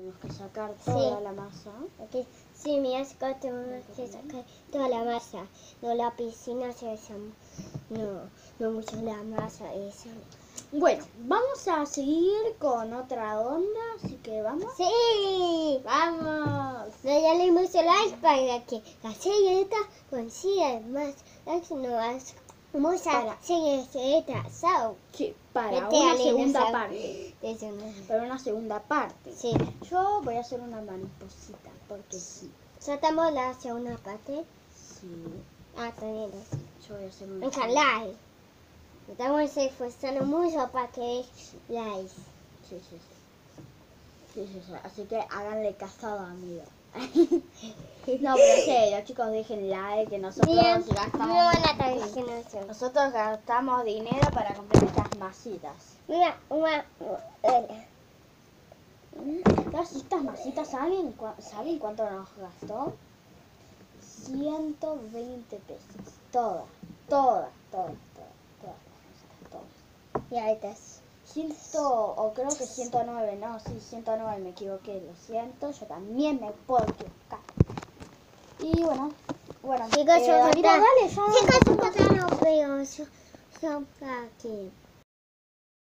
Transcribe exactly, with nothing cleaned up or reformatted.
Tenemos que sacar toda Sí. la masa. Aquí, sí, mira, acá tenemos que sacar toda la masa. No, la piscina se desam... No, no mucho la masa esa. Bueno, vamos a seguir con otra onda, así que vamos. ¡Sí! ¡Vamos! No, ya le puse like para que la serie consiga más likes. No, vamos Para. a seguir esta. Chao. Sí, para Vete, una Ale, segunda no sab- parte. Eso no. Para una segunda parte. Sí. Yo voy a hacer una mariposita, porque sí. Ya estamos en la segunda parte. Sí, Ah, también. yo voy a hacer una. Ojalá. Estamos esforzando mucho para que likes. Sí, sí, sí. Sí, sí, sí. Así que háganle caso a amigo. No, pero en serio, chicos, dejen like, que nosotros Bien, gastamos. mira una tradición. Nosotros gastamos dinero para comprar estas masitas. Mira, una. Todas estas masitas, ¿saben, cua- ¿saben cuánto nos gastó? ciento veinte pesos. Todas, todas, todas, todas, todas las masitas, todas. Y ahí estás. Ciento, o creo que ciento nueve, no, sí, ciento nueve, me equivoqué, lo siento, yo también me puedo equivocar. Y bueno, bueno, Chicos, eh, yo mira, dale, ya. Chicos, yo no veo. Yo aquí.